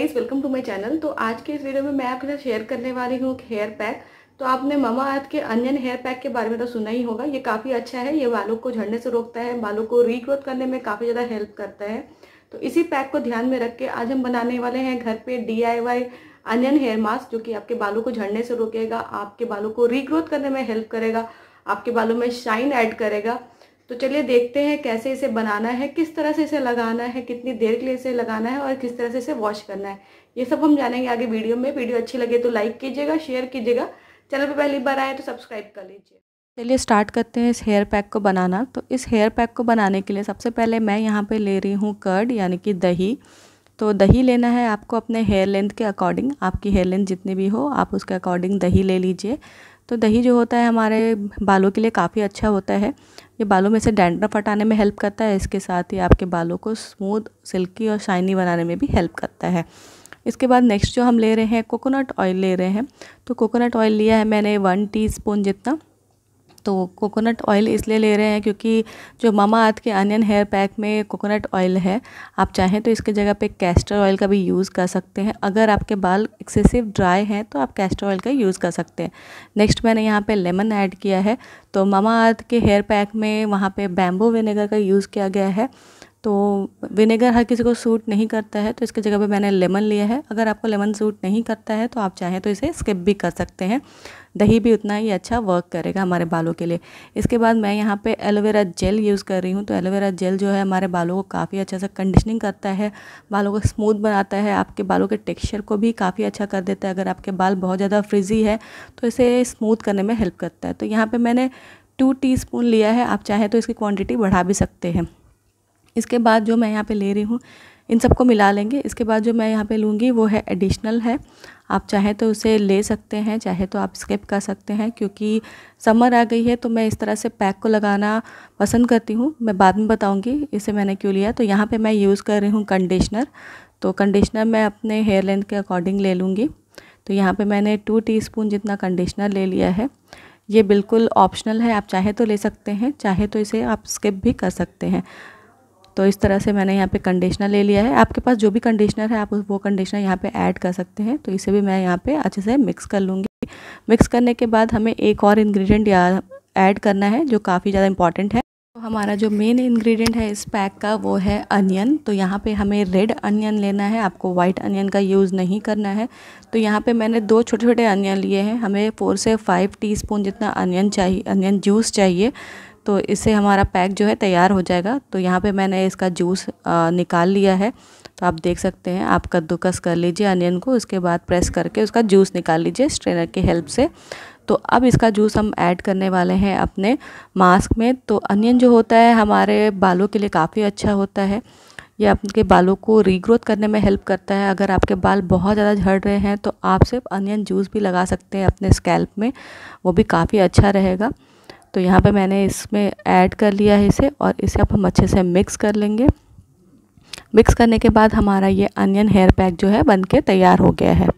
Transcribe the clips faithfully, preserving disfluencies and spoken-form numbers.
Guys, welcome to my channel. तो आज के इस वीडियो में मैं आपके साथ शेयर करने वाली हूँ हेयर पैक। तो आपने ममाअर्थ के अनियन हेयर पैक के बारे में तो सुना ही होगा। ये काफ़ी अच्छा है, ये बालों को झड़ने से रोकता है, बालों को रीग्रोथ करने में काफ़ी ज़्यादा हेल्प करता है। तो इसी पैक को ध्यान में रख के आज हम बनाने वाले हैं घर पे D I Y onion hair mask, जो कि आपके बालों को झड़ने से रोकेगा, आपके बालों को रीग्रोथ करने में हेल्प करेगा, आपके बालों में शाइन ऐड करेगा। तो चलिए देखते हैं कैसे इसे बनाना है, किस तरह से इसे लगाना है, कितनी देर के लिए इसे लगाना है और किस तरह से इसे वॉश करना है। ये सब हम जानेंगे आगे वीडियो में। वीडियो अच्छी लगे तो लाइक कीजिएगा, शेयर कीजिएगा, चैनल पे पहली बार आए तो सब्सक्राइब कर लीजिए। चलिए स्टार्ट करते हैं इस हेयर पैक को बनाना। तो इस हेयर पैक को बनाने के लिए सबसे पहले मैं यहाँ पे ले रही हूँ कर्ड यानी कि दही। तो दही लेना है आपको अपने हेयर लेंथ के अकॉर्डिंग, आपकी हेयर लेंथ जितनी भी हो आप उसके अकॉर्डिंग दही ले लीजिए। तो दही जो होता है हमारे बालों के लिए काफ़ी अच्छा होता है। ये बालों में से डैंड्रफ हटाने में हेल्प करता है, इसके साथ ही आपके बालों को स्मूथ, सिल्की और शाइनी बनाने में भी हेल्प करता है। इसके बाद नेक्स्ट जो हम ले रहे हैं कोकोनट ऑयल ले रहे हैं। तो कोकोनट ऑयल लिया है मैंने वन टीस्पून जितना। तो कोकोनट ऑयल इसलिए ले रहे हैं क्योंकि जो ममाअर्थ के अनियन हेयर पैक में कोकोनट ऑयल है, आप चाहें तो इसके जगह पे कैस्टर ऑयल का भी यूज़ कर सकते हैं। अगर आपके बाल एक्सेसिव ड्राई हैं तो आप कैस्टर ऑयल का यूज़ कर सकते हैं। नेक्स्ट मैंने यहाँ पे लेमन ऐड किया है। तो ममाअर्थ के हेयर पैक में वहाँ पे बैम्बू विनेगर का यूज़ किया गया है। तो विनेगर हर किसी को सूट नहीं करता है, तो इसके जगह पे मैंने लेमन लिया है। अगर आपको लेमन सूट नहीं करता है तो आप चाहें तो इसे स्किप भी कर सकते हैं। दही भी उतना ही अच्छा वर्क करेगा हमारे बालों के लिए। इसके बाद मैं यहाँ पे एलोवेरा जेल यूज़ कर रही हूँ। तो एलोवेरा जेल जो है हमारे बालों को काफ़ी अच्छा से कंडीशनिंग करता है, बालों को स्मूथ बनाता है, आपके बालों के टेक्सचर को भी काफ़ी अच्छा कर देता है। अगर आपके बाल बहुत ज़्यादा फ्रिजी है तो इसे स्मूथ करने में हेल्प करता है। तो यहाँ पर मैंने टू टी स्पून लिया है, आप चाहें तो इसकी क्वान्टिटी बढ़ा भी सकते हैं। इसके बाद जो मैं यहाँ पे ले रही हूँ इन सबको मिला लेंगे। इसके बाद जो मैं यहाँ पे लूँगी वो है एडिशनल है, आप चाहें तो उसे ले सकते हैं, चाहे तो आप स्किप कर सकते हैं। क्योंकि समर आ गई है तो मैं इस तरह से पैक को लगाना पसंद करती हूँ। मैं बाद में बताऊँगी इसे मैंने क्यों लिया। तो यहाँ पे मैं यूज़ कर रही हूँ कंडीशनर। तो कंडीशनर मैं अपने हेयर लेंथ के अकॉर्डिंग ले लूँगी। तो यहाँ पर मैंने टू टी स्पून जितना कंडीशनर ले लिया है। ये बिल्कुल ऑप्शनल है, आप चाहे तो ले सकते हैं, चाहे तो इसे आप स्किप भी कर सकते हैं। तो इस तरह से मैंने यहाँ पे कंडीशनर ले लिया है। आपके पास जो भी कंडीशनर है आप वो कंडीशनर यहाँ पे ऐड कर सकते हैं। तो इसे भी मैं यहाँ पे अच्छे से मिक्स कर लूँगी। मिक्स करने के बाद हमें एक और इंग्रेडिएंट यहाँ ऐड करना है जो काफ़ी ज़्यादा इंपॉर्टेंट है। तो हमारा जो मेन इंग्रेडिएंट है इस पैक का वो है अनियन। तो यहाँ पे हमें रेड अनियन लेना है, आपको वाइट अनियन का यूज़ नहीं करना है। तो यहाँ पे मैंने दो छोटे छोटे अनियन लिए हैं। हमें फोर से फाइव टीस्पून जितना अनियन चाहिए, अनियन जूस चाहिए। तो इससे हमारा पैक जो है तैयार हो जाएगा। तो यहाँ पे मैंने इसका जूस आ, निकाल लिया है। तो आप देख सकते हैं, आप कद्दूकस कर लीजिए अनियन को, उसके बाद प्रेस करके उसका जूस निकाल लीजिए स्ट्रेनर की हेल्प से। तो अब इसका जूस हम ऐड करने वाले हैं अपने मास्क में। तो अनियन जो होता है हमारे बालों के लिए काफ़ी अच्छा होता है। ये आपके बालों को रीग्रोथ करने में हेल्प करता है। अगर आपके बाल बहुत ज़्यादा झड़ रहे हैं तो आप सिर्फ अनियन जूस भी लगा सकते हैं अपने स्कैल्प में, वो भी काफ़ी अच्छा रहेगा। तो यहाँ पे मैंने इसमें ऐड कर लिया है इसे, और इसे अब हम अच्छे से मिक्स कर लेंगे। मिक्स करने के बाद हमारा ये अनियन हेयर पैक जो है बनके तैयार हो गया है।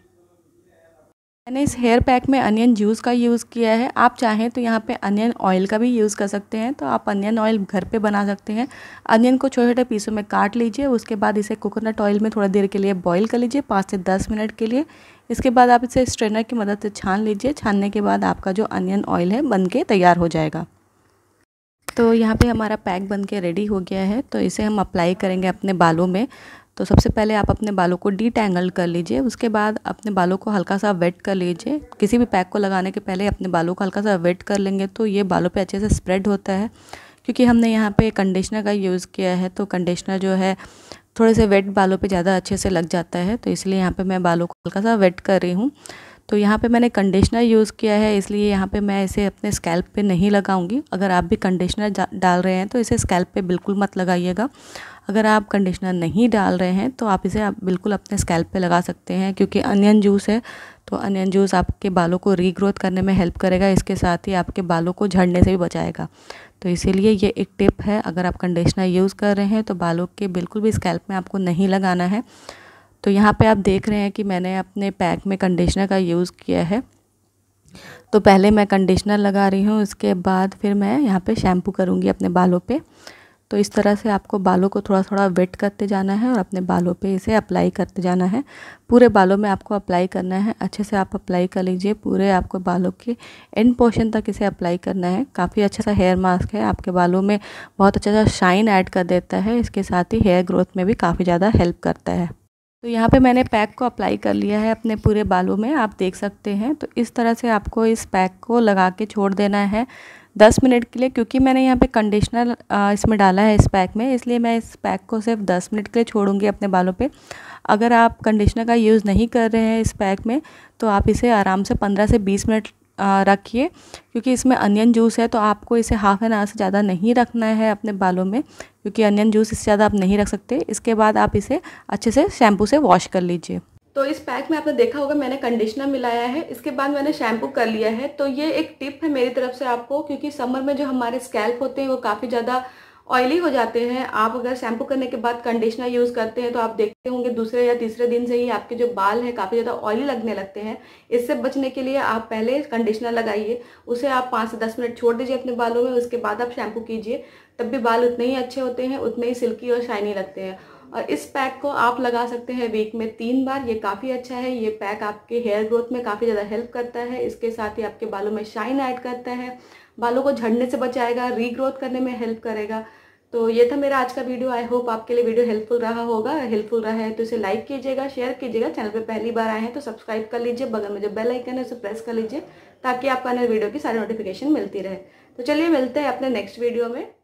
मैंने इस हेयर पैक में अनियन जूस का यूज़ किया है। आप चाहें तो यहाँ पे अनियन ऑयल का भी यूज़ कर सकते हैं। तो आप अनियन ऑयल घर पे बना सकते हैं। अनियन को छोटे छोटे पीसों में काट लीजिए, उसके बाद इसे कोकोनट ऑयल में थोड़ा देर के लिए बॉईल कर लीजिए, पाँच से दस मिनट के लिए। इसके बाद आप इसे स्ट्रेनर की मदद से छान लीजिए। छानने के बाद आपका जो अनियन ऑयल है बन के तैयार हो जाएगा। तो यहाँ पे हमारा पैक बन के रेडी हो गया है। तो इसे हम अप्लाई करेंगे अपने बालों में। तो सबसे पहले आप अपने बालों को डीटैंगल कर लीजिए, उसके बाद अपने बालों को हल्का सा वेट कर लीजिए। किसी भी पैक को लगाने के पहले अपने बालों को हल्का सा वेट कर लेंगे तो ये बालों पे अच्छे से स्प्रेड होता है। क्योंकि हमने यहाँ पे कंडीशनर का यूज़ किया है, तो कंडीशनर जो है थोड़े से वेट बालों पे ज़्यादा अच्छे से लग जाता है। तो इसलिए यहाँ पे मैं बालों को हल्का सा वेट कर रही हूँ। तो यहाँ पे मैंने कंडीशनर यूज़ किया है, इसलिए यहाँ पे मैं इसे अपने स्कैल्प पे नहीं लगाऊंगी। अगर आप भी कंडीशनर डाल रहे हैं तो इसे स्कैल्प पे बिल्कुल मत लगाइएगा। अगर आप कंडीशनर नहीं डाल रहे हैं तो आप इसे आप बिल्कुल अपने स्कैल्प पे लगा सकते हैं। क्योंकि अनियन जूस है, तो अनियन जूस आपके बालों को रीग्रोथ करने में हेल्प करेगा, इसके साथ ही आपके बालों को झड़ने से भी बचाएगा। तो इसीलिए ये एक टिप है, अगर आप कंडीशनर यूज़ कर रहे हैं तो बालों के बिल्कुल भी स्कैल्प में आपको नहीं लगाना है। तो यहाँ पे आप देख रहे हैं कि मैंने अपने पैक में कंडीशनर का यूज़ किया है। तो पहले मैं कंडीशनर लगा रही हूँ, उसके बाद फिर मैं यहाँ पे शैम्पू करूँगी अपने बालों पे। तो इस तरह से आपको बालों को थोड़ा थोड़ा वेट करते जाना है और अपने बालों पे इसे अप्लाई करते जाना है। पूरे बालों में आपको अप्लाई करना है, अच्छे से आप अप्लाई कर लीजिए। पूरे आपको बालों के एंड पोर्शन तक इसे अप्लाई करना है। काफ़ी अच्छा सा हेयर मास्क है, आपके बालों में बहुत अच्छा सा शाइन ऐड कर देता है। इसके साथ ही हेयर ग्रोथ में भी काफ़ी ज़्यादा हेल्प करता है। तो यहाँ पे मैंने पैक को अप्लाई कर लिया है अपने पूरे बालों में, आप देख सकते हैं। तो इस तरह से आपको इस पैक को लगा के छोड़ देना है दस मिनट के लिए। क्योंकि मैंने यहाँ पे कंडीशनर इसमें डाला है इस पैक में, इसलिए मैं इस पैक को सिर्फ दस मिनट के लिए छोड़ूंगी अपने बालों पे। अगर आप कंडीशनर का यूज़ नहीं कर रहे हैं इस पैक में, तो आप इसे आराम से पंद्रह से बीस मिनट रखिए। क्योंकि इसमें अनियन जूस है, तो आपको इसे हाफ़ एन आवर से ज़्यादा नहीं रखना है अपने बालों में, क्योंकि अनियन जूस इससे ज़्यादा आप नहीं रख सकते। इसके बाद आप इसे अच्छे से शैम्पू से वॉश कर लीजिए। तो इस पैक में आपने देखा होगा मैंने कंडीशनर मिलाया है, इसके बाद मैंने शैम्पू कर लिया है। तो ये एक टिप है मेरी तरफ से आपको, क्योंकि समर में जो हमारे स्कैल्प होते हैं वो काफ़ी ज़्यादा ऑयली हो जाते हैं। आप अगर शैम्पू करने के बाद कंडीशनर यूज़ करते हैं तो आप देखते होंगे दूसरे या तीसरे दिन से ही आपके जो बाल हैं काफ़ी ज़्यादा ऑयली लगने लगते हैं। इससे बचने के लिए आप पहले कंडीशनर लगाइए, उसे आप पाँच से दस मिनट छोड़ दीजिए अपने बालों में, उसके बाद आप शैम्पू कीजिए। तब भी बाल उतने ही अच्छे होते हैं, उतने ही सिल्की और शाइनी लगते हैं। और इस पैक को आप लगा सकते हैं वीक में तीन बार। ये काफ़ी अच्छा है, ये पैक आपके हेयर ग्रोथ में काफ़ी ज़्यादा हेल्प करता है। इसके साथ ही आपके बालों में शाइन ऐड करता है, बालों को झड़ने से बचाएगा, रीग्रोथ करने में हेल्प करेगा। तो ये था मेरा आज का वीडियो। आई होप आपके लिए वीडियो हेल्पफुल रहा होगा। हेल्पफुल रहा है तो इसे लाइक कीजिएगा, शेयर कीजिएगा। चैनल पे पहली बार आए हैं तो सब्सक्राइब कर लीजिए, बगल में जो बेल आइकन है उसे प्रेस कर लीजिए, ताकि आपको नए वीडियो की सारी नोटिफिकेशन मिलती रहे। तो चलिए मिलते हैं अपने नेक्स्ट वीडियो में।